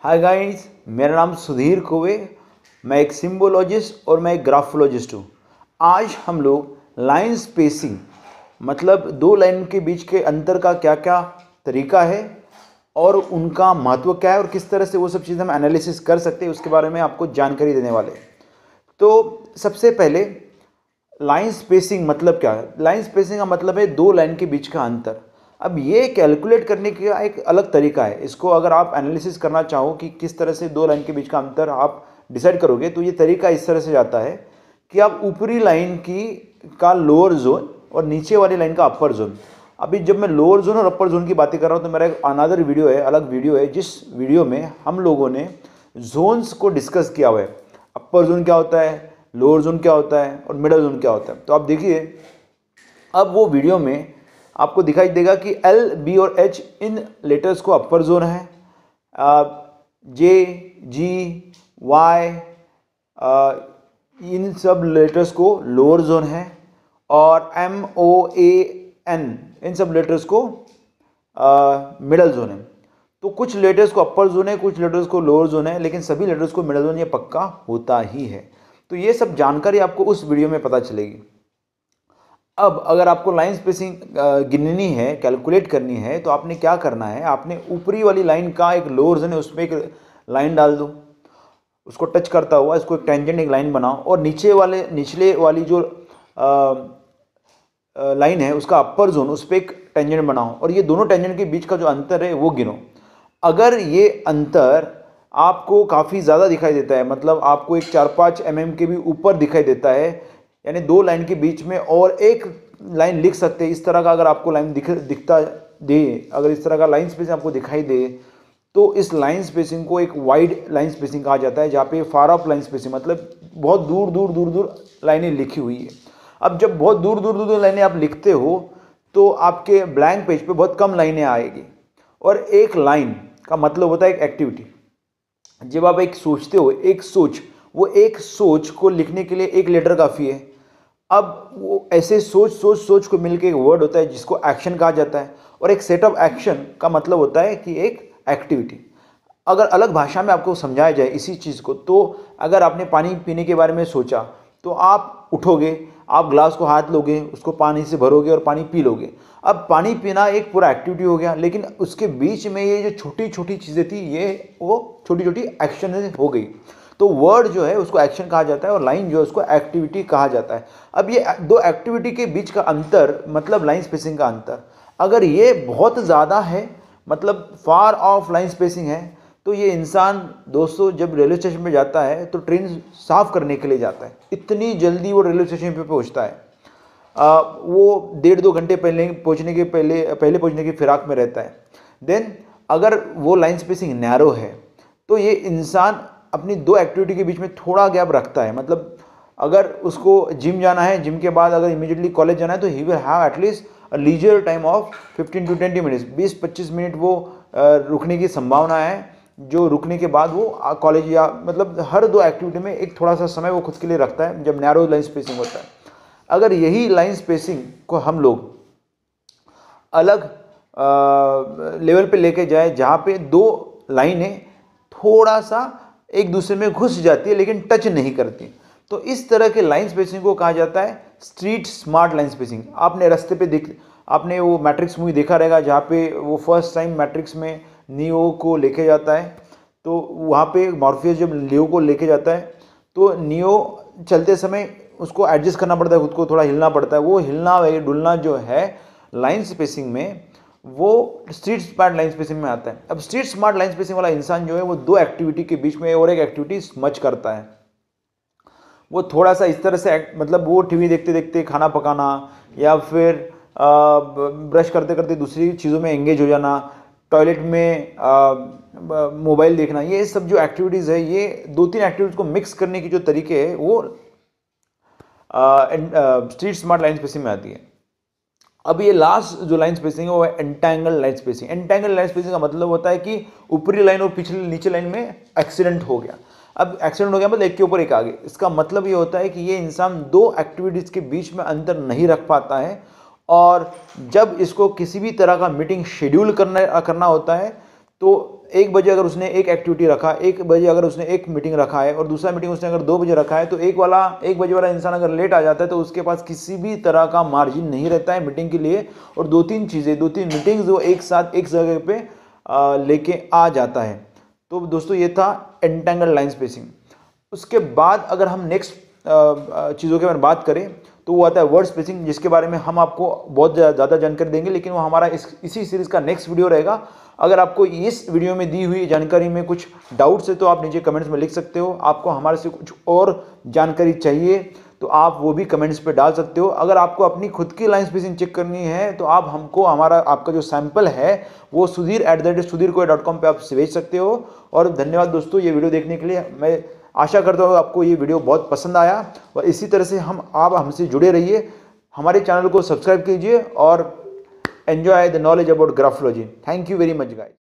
Hi guys, मेरा नाम सुधीर कोवे। मैं एक सिम्बोलॉजिस्ट और मैं एक ग्राफोलॉजिस्ट हूँ। आज हम लोग लाइन स्पेसिंग मतलब दो लाइन के बीच के अंतर का क्या क्या तरीका है और उनका महत्व क्या है और किस तरह से वो सब चीज़ें हम एनालिसिस कर सकते हैं उसके बारे में आपको जानकारी देने वाले हैं। तो सबसे पहले लाइन स्पेसिंग मतलब क्या है? लाइन स्पेसिंग का मतलब है दो लाइन के बीच का अंतर। अब ये कैलकुलेट करने का एक अलग तरीका है। इसको अगर आप एनालिसिस करना चाहो कि किस तरह से दो लाइन के बीच का अंतर आप डिसाइड करोगे, तो ये तरीका इस तरह से जाता है कि आप ऊपरी लाइन का लोअर जोन और नीचे वाली लाइन का अपर जोन। अभी जब मैं लोअर जोन और अपर जोन की बातें कर रहा हूँ तो मेरा एक अनदर वीडियो है, अलग वीडियो है, जिस वीडियो में हम लोगों ने जोन्स को डिस्कस किया हुआ है। अपर जोन क्या होता है, लोअर जोन क्या होता है और मिडल जोन क्या होता है। तो आप देखिए, अब वो वीडियो में आपको दिखाई देगा कि एल, बी और एच इन लेटर्स को अपर जोन है, जे, जी, वाई इन सब लेटर्स को लोअर जोन है और एम, ओ, ए, एन इन सब लेटर्स को मिडल जोन है। तो कुछ लेटर्स को अपर जोन है, कुछ लेटर्स को लोअर जोन है, लेकिन सभी लेटर्स को मिडल जोन ये पक्का होता ही है। तो ये सब जानकारी आपको उस वीडियो में पता चलेगी। अब अगर आपको लाइन स्पेसिंग गिननी है, कैलकुलेट करनी है, तो आपने क्या करना है, आपने ऊपरी वाली लाइन का एक लोअर जोन है उसमें एक लाइन डाल दो, उसको टच करता हुआ इसको एक टेंजेंट एक लाइन बनाओ और निचले वाली जो लाइन है उसका अपर जोन उस पर एक टेंजेंट बनाओ और ये दोनों टेंजेंट के बीच का जो अंतर है वो गिनो। अगर ये अंतर आपको काफ़ी ज़्यादा दिखाई देता है, मतलब आपको एक 4-5 mm के भी ऊपर दिखाई देता है, यानी दो लाइन के बीच में और एक लाइन लिख सकते हैं, इस तरह का अगर आपको लाइन दिखता दे, अगर इस तरह का लाइन स्पेसिंग आपको दिखाई दे, तो इस लाइन स्पेसिंग को एक वाइड लाइन स्पेसिंग कहा जाता है, जहाँ पे फार ऑफ लाइन स्पेसिंग मतलब बहुत दूर दूर दूर दूर लाइनें लिखी हुई है। अब जब बहुत दूर दूर दूर दूर लाइनें आप लिखते हो तो आपके ब्लैंक पेज पे बहुत कम लाइनें आएगी और एक लाइन का मतलब होता है एक एक्टिविटी। जब आप एक सोचते हो, एक सोच को लिखने के लिए एक लेटर काफ़ी है। अब वो ऐसे सोच को मिलकर एक वर्ड होता है जिसको एक्शन कहा जाता है और एक सेट ऑफ एक्शन का मतलब होता है कि एक एक्टिविटी। अगर अलग भाषा में आपको समझाया जाए इसी चीज़ को, तो अगर आपने पानी पीने के बारे में सोचा तो आप उठोगे, आप ग्लास को हाथ लोगे, उसको पानी से भरोगे और पानी पी लोगे। अब पानी पीना एक पूरा एक्टिविटी हो गया, लेकिन उसके बीच में ये जो छोटी छोटी चीज़ें थी ये वो छोटी छोटी एक्शन हो गई। तो वर्ड जो है उसको एक्शन कहा जाता है और लाइन जो है उसको एक्टिविटी कहा जाता है। अब ये दो एक्टिविटी के बीच का अंतर मतलब लाइन स्पेसिंग का अंतर, अगर ये बहुत ज़्यादा है मतलब फार ऑफ लाइन स्पेसिंग है, तो ये इंसान दोस्तों जब रेलवे स्टेशन पे जाता है तो ट्रेन साफ़ करने के लिए जाता है, इतनी जल्दी वो रेलवे स्टेशन पे पहुंचता है। वो 1.5-2 घंटे पहले पहुंचने की फिराक में रहता है। देन अगर वो लाइन स्पेसिंग नैरो है तो ये इंसान अपनी दो एक्टिविटी के बीच में थोड़ा गैप रखता है। मतलब अगर उसको जिम जाना है, जिम के बाद अगर इमीडिएटली कॉलेज जाना है, तो he will have at least a leisure time of 15 to 20 minutes, 20-25 minute वो रुकने की संभावना है, जो रुकने के बाद वो कॉलेज या मतलब हर दो एक्टिविटी में एक थोड़ा सा समय वो खुद के लिए रखता है जब नैरो लाइन स्पेसिंग होता है। अगर यही लाइन स्पेसिंग को हम लोग अलग लेवल पे लेके जाए जहाँ पे दो लाइनें थोड़ा सा एक दूसरे में घुस जाती है लेकिन टच नहीं करती, तो इस तरह के लाइन स्पेसिंग को कहा जाता है स्ट्रीट स्मार्ट लाइन स्पेसिंग। आपने रास्ते पे आपने वो मैट्रिक्स मूवी देखा रहेगा जहाँ पे वो फर्स्ट टाइम मैट्रिक्स में नियो को लेके जाता है, तो वहाँ पे मॉर्फियस जब लियो को लेके जाता है तो नियो चलते समय उसको एडजस्ट करना पड़ता है, खुद को थोड़ा हिलना पड़ता है। वो हिलना डुलना जो है लाइन स्पेसिंग में वो स्ट्रीट स्मार्ट लाइन स्पेसिंग में आता है। अब स्ट्रीट स्मार्ट लाइन स्पेसिंग वाला इंसान जो है वो दो एक्टिविटी के बीच में और एक एक्टिविटी स्मच करता है। वो थोड़ा सा इस तरह से मतलब वो टीवी देखते देखते खाना पकाना या फिर ब्रश करते करते दूसरी चीज़ों में एंगेज हो जाना, टॉयलेट में मोबाइल देखना, ये सब जो एक्टिविटीज़ है, ये 2-3 एक्टिविटीज़ को मिक्स करने की जो तरीके है वो स्ट्रीट स्मार्ट लाइन स्पेसिंग में आती है। अब ये लास्ट जो लाइन स्पेसिंग है वो है entangle line spacing. Entangle line spacing का मतलब होता है कि ऊपरी लाइन और नीचे लाइन में एक्सीडेंट हो गया। अब एक्सीडेंट हो गया मतलब एक के ऊपर एक आगे, इसका मतलब ये होता है कि ये इंसान दो एक्टिविटीज़ के बीच में अंतर नहीं रख पाता है और जब इसको किसी भी तरह का मीटिंग शेड्यूल करना होता है तो 1 बजे अगर उसने एक एक्टिविटी रखा, 1 बजे अगर उसने एक मीटिंग रखा है और दूसरा मीटिंग उसने अगर 2 बजे रखा है, तो 1 बजे वाला इंसान अगर लेट आ जाता है तो उसके पास किसी भी तरह का मार्जिन नहीं रहता है मीटिंग के लिए, और 2-3 मीटिंग्स वो एक साथ एक जगह पे लेके आ जाता है। तो दोस्तों ये था एंटेंगल लाइन स्पेसिंग। उसके बाद अगर हम नेक्स्ट चीज़ों के बारे में बात करें तो वो आता है वर्ड स्पेसिंग, जिसके बारे में हम आपको बहुत ज़्यादा जानकारी देंगे, लेकिन वो हमारा इसी सीरीज़ का नेक्स्ट वीडियो रहेगा। अगर आपको इस वीडियो में दी हुई जानकारी में कुछ डाउट्स है तो आप नीचे कमेंट्स में लिख सकते हो। आपको हमारे से कुछ और जानकारी चाहिए तो आप वो भी कमेंट्स पे डाल सकते हो। अगर आपको अपनी खुद की लाइन स्पेसिंग चेक करनी है तो आप हमको आपका जो सैंपल है वो sudhir@sudhirkoya.com पे आप भेज सकते हो। और धन्यवाद दोस्तों ये वीडियो देखने के लिए। मैं आशा करता हूँ आपको ये वीडियो बहुत पसंद आया, और इसी तरह से आप हमसे जुड़े रहिए। हमारे चैनल को सब्सक्राइब कीजिए और enjoy the knowledge about graphology. Thank you very much guys.